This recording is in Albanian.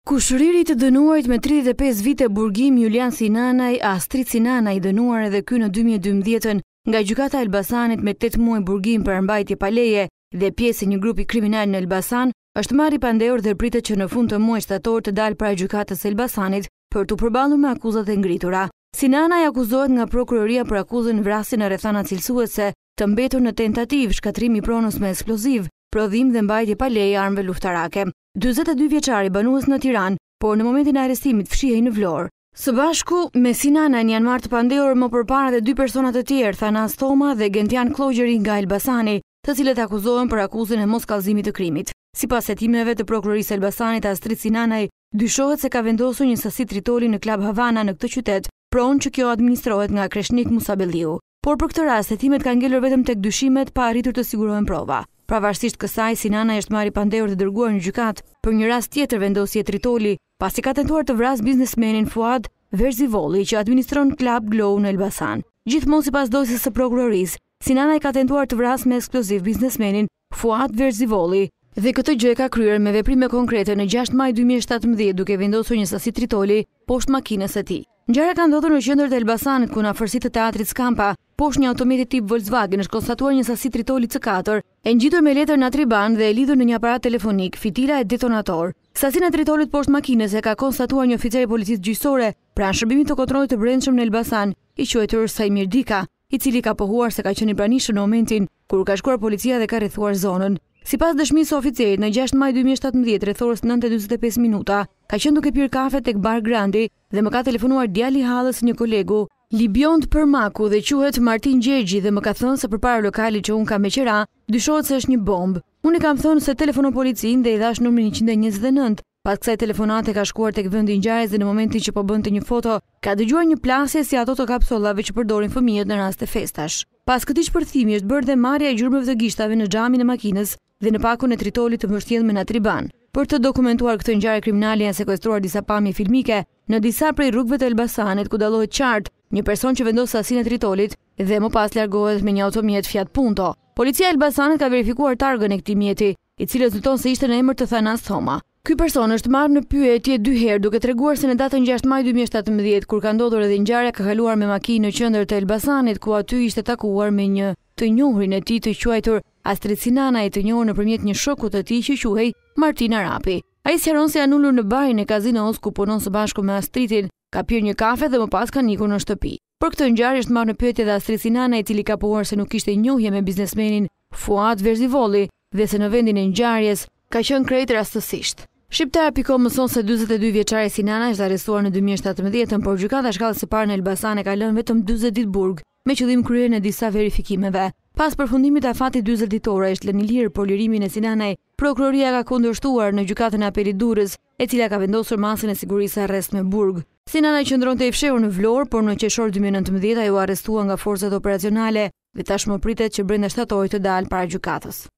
Kushëriri të dënuarit me 35 vite burgim Julian Sinanaj, Astrid Sinanaj dënuar edhe ky në 2012 nga gjykata e Elbasanit me 8 muaj burgim për mbajtje pa leje dhe pjesë e një grupi kriminal në Elbasan, është marrë pandehur dhe pritet që në fund të muajit shtator të dalë para gjykatës së Elbasanit për të përballur me akuzat e ngritura. Sinanaj akuzohet nga prokuroria për akuzën vrasje në rrethana cilësuese, të mbetur në tentativë, shkatrim i pronës me eksploziv, prodhim dhe mbajtje pa leje armëve luftarake. 42 vjeçari banues në Tiranë, por në momentin e arrestimit fshihej në Vlorë. Së bashku me Sinanaj janë marrë të pandehur më përpara dhe 2 persona të tjerë, Thanas Thoma dhe Gentian Klogjeri nga Elbasani, të cilët akuzohen për akuzën e moskallëzimit të krimit. Sipas hetimeve të prokurorisë së Elbasanit, Astrid Sinanaj dyshohet se ka vendosur një sasi tritoli në klub Havana në këtë qytet, pronë që kjo administrohet nga Kreshnik Musabelliu. Por për këtë rast hetimet kanë ngelur vetëm tek dyshimet pa arritur të sigurohen prova. Pavarësisht kësaj, Sinanaj është marrë pandehur dhe dërguar në gjykatë për një rast tjetër vendosje tritoli, pasi ka tentuar të vrasë biznesmenin Fuad Verzivolli që administron klub Glow në Elbasan. Gjithmonë sipas dosjes së prokurorisë, Sinanaj ka tentuar të vrasë me eksploziv biznesmenin Fuad Verzivolli dhe këtë gjë ka kryer me veprime konkrete në 6 maj 2017 duke vendosur një sasi tritoli poshtë makinës së tij. Ngjarja ka ndodhur në qendër të Elbasanit ku në afërsi të teatrit Skampa, poshtë një automjeti tip Volkswagen është konstatuar një sasi tritoli C4, e ngjitur me letër natriban dhe e lidhur në një aparat telefonik, fitila e detonator. Sasinë e tritolit poshtë makinës e ka konstatuar një oficer i policisë gjyqësore pranë shërbimit të kontrollit të brendshëm në Elbasan, i quajtur Sajmir Dika, i cili ka pohuar se ka qenë i pranishëm në momentin kur ka shkuar policia dhe ka rrethuar zonën. Sipas dëshmisë së oficerit, në 6 maj 2017, rreth orës 9:45 minuta, ka qenë duke pirë kafe tek Bar Grandi dhe më ka telefonuar djali i hallës një kolegu, Libiont Përmaku, dhe quhet Martin Gjergji, dhe më ka thënë se përpara lokalit që unë kam me qira, dyshohet se është një bombë. Unë i kam thënë se telefonon policinë dhe i dhash numrin 129. Pas kësaj telefonate ka shkuar tek vendi i ngjarjes dhe në momentin që po bënte një foto, ka dëgjuar një plasje si ato të kapsullave që përdorin fëmijët në raste festash. Pas këtij shpërthimi është bërë dhe marrja e gjurmëve të gishtave në xhamin e makinës dhe në pakun e tritolit të mbështjellë me natriban. Për të dokumentuar këtë ngjarje kriminale janë sekuestruar disa pamje filmike në disa prej rrugëve të Elbasanit ku dallohet qartë një person që vendos sasinë e tritolit dhe më pas largohet me një automjet Fiat Punto. Policia e Elbasanit ka verifikuar targën e këtij mjeti, i cili rezulton se ishte në emër të Thanas Thoma. Ky person është marrë në pyetje 2 herë duke treguar se në datën 6 maj 2017, kur ka ndodhur edhe ngjarja, ka kaluar me makinë në qendër të Elbasanit ku aty ishte takuar me një të njohurin e tij të quajtur Astrid Sinanaj, të njohur nëpërmjet një shokut të tij që quhej Martin Arapi. Ai sqaron se janë ulur në barin e kazinos ku punon së bashku me Astridin, ka pirë një kafe dhe më pas ka ikur në shtëpi. Për këtë ngjarje është marrë në pyetje dhe Astrid Sinanaj, i cili ka pohuar se nuk kishte njohje me biznesmenin Fuad Verzivolli dhe se në vendin e ngjarjes ka qenë krejt rastësisht. Shqiptar.com mëson se 42 vjeçari Sinanaj është arrestuar në 2017, por gjykata shkallës së parë në Elbasan e ka lënë vetëm 40 ditë burg me qëllim kryerjen e disa verifikimeve. Pas përfundimit të afatit 40 ditore është lënë i lirë, por lirimin e Sinanaj prokuroria ka kundërshtuar në gjykatën e apelit Durrës, e cila ka vendosur masën e sigurisë arrest me burg. Sinanaj qëndronte i fshehur në Vlorë, por në qershor 2019 ai u arrestua nga forcat operacionale dhe tashmë pritet që brenda shtatorit të dalë para gjykatës.